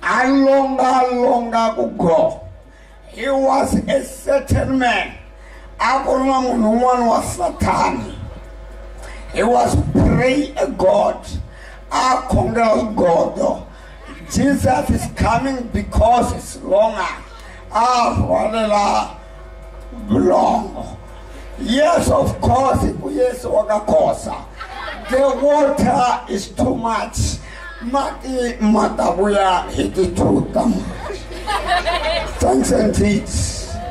alonga kugo. He was a certain man. Was Satan. He was pray a God. God. Jesus is coming because it's longer. Long. Yes, of course, yes, the water is too much. Matabuya hiti too much. Thanks and teach.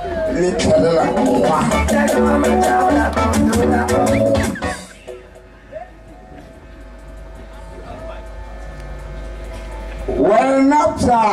Wena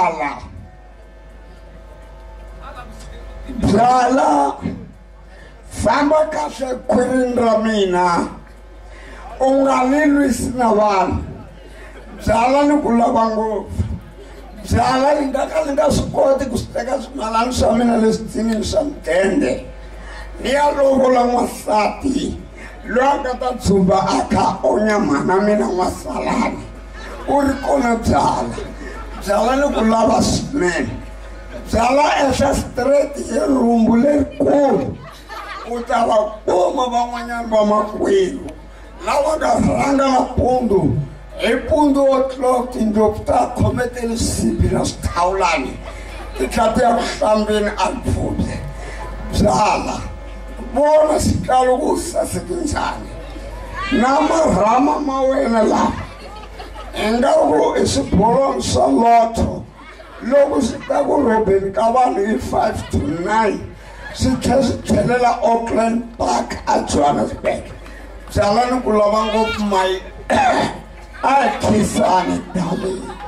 Bzala famba kahle khwirini ra mina u nga ni lwisi na vanhu byala ni ku lava ngopfu byala ni nga swi koti ku swi teka swimalana swa mina leswitsinini swa mudende ni ya lovola n'wansati loyi a nga ta tshumba a kha onyamana mina n'wasalani u ri kona byala ni ku lava swinene byala ehla straight hi rumbu lerikulu u ta va kuma van'wanyana va makwenu lava nga rhanga nampundzu hi mpundzu o'clock tindlopfu ta khometele sipi na swithawulani ti tlha ti ya ku hlambeni alipfubye byala vona xikalo ku saseke njhani na marhama ma wena lawa ingaku i swibolwana swa lotto loko swi ta ku robeni ka vanhu hi 5 to 9 swi tlhela swi tlhelela Auckland Park a Johannesburg byala ni ku lava ngopfu mai a hi khisani darling